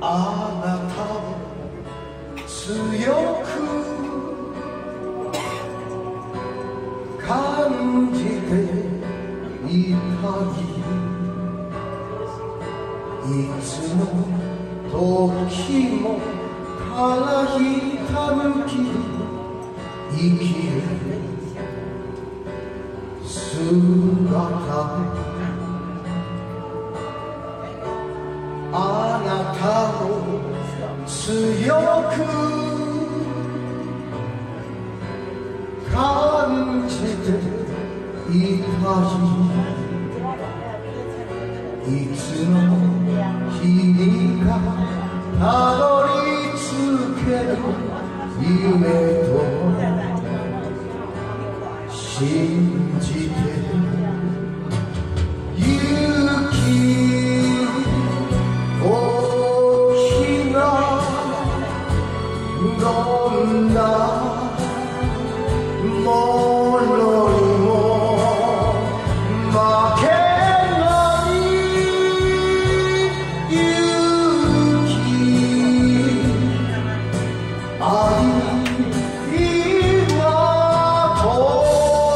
あなたを強く感じていたいつの時も腹痛むき生きる姿あなたを強く感じていたいつの日にかたどり着ける夢と信じて行きどんなものにも負けない勇気ありがとう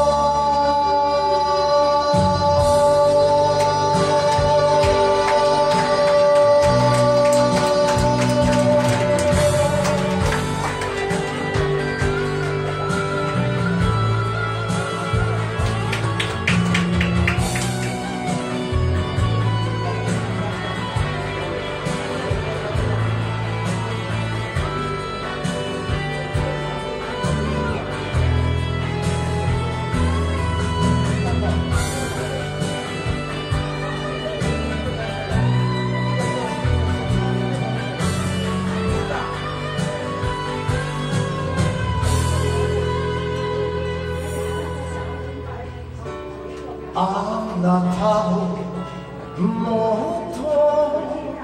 あなたをもっと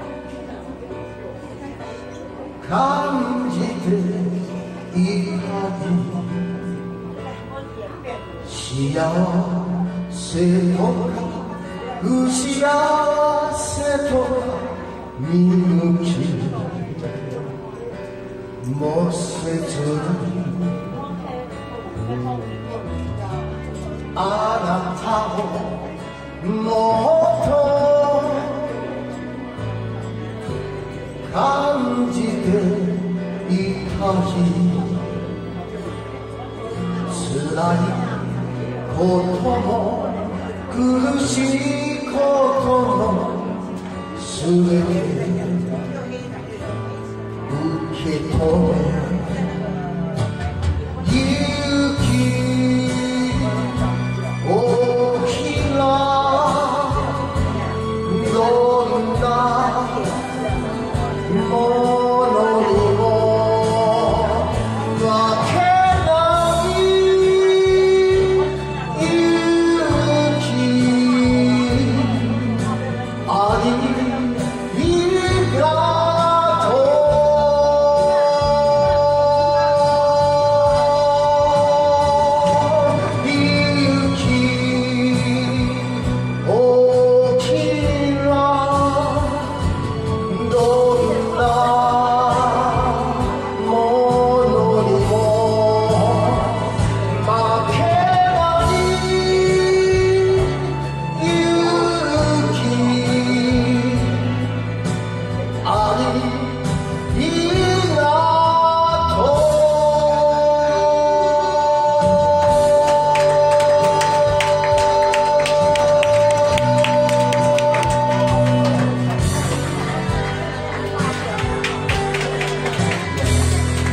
感じていたい幸せとか不幸せとか見抜きもせずあなたをもっと感じていたい辛いことも苦しいこともすべて受け止めあり